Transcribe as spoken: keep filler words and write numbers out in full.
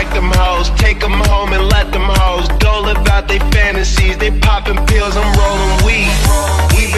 Fuck them hoes, take them home and let them hoes go live out they fantasies. They popping pills, I'm rolling weed. We